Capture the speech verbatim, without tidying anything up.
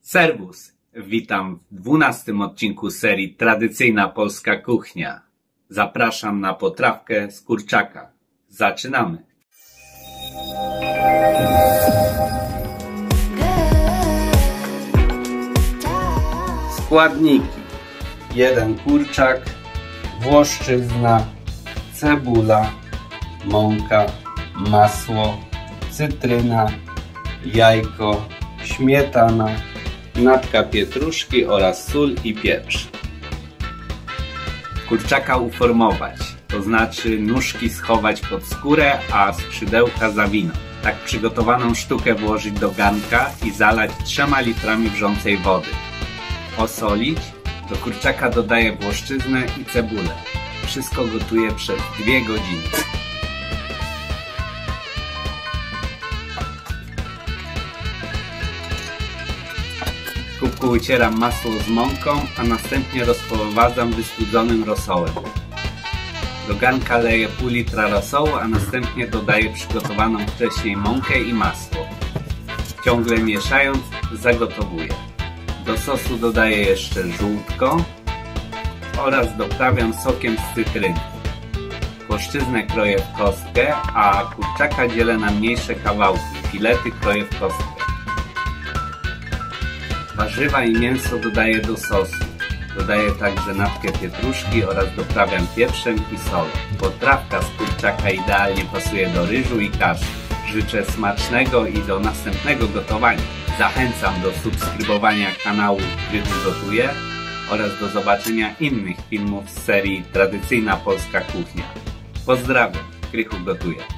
Serwus! Witam w dwunastym odcinku serii Tradycyjna Polska Kuchnia. Zapraszam na potrawkę z kurczaka. Zaczynamy! Składniki: jeden kurczak, włoszczyzna, cebula, mąka, masło, cytryna, jajko, śmietana, natka pietruszki oraz sól i pieprz. Kurczaka uformować, to znaczy nóżki schować pod skórę, a skrzydełka zawinąć. Tak przygotowaną sztukę włożyć do garnka i zalać trzema litrami wrzącej wody. Osolić, do kurczaka dodaję włoszczyznę i cebulę. Wszystko gotuję przez dwie godziny. W kubku wycieram masło z mąką, a następnie rozprowadzam wystudzonym rosołem. Do garnka leję pół litra rosołu, a następnie dodaję przygotowaną wcześniej mąkę i masło. Ciągle mieszając, zagotowuję. Do sosu dodaję jeszcze żółtko oraz doprawiam sokiem z cytryny. Włoszczyznę kroję w kostkę, a kurczaka dzielę na mniejsze kawałki. Filety kroję w kostkę. Warzywa i mięso dodaję do sosu. Dodaję także natkę pietruszki oraz doprawiam pieprzem i solą. Potrawka z kurczaka idealnie pasuje do ryżu i kaszy. Życzę smacznego i do następnego gotowania. Zachęcam do subskrybowania kanału Krychu Gotuje oraz do zobaczenia innych filmów z serii Tradycyjna Polska Kuchnia. Pozdrawiam, Krychu Gotuje.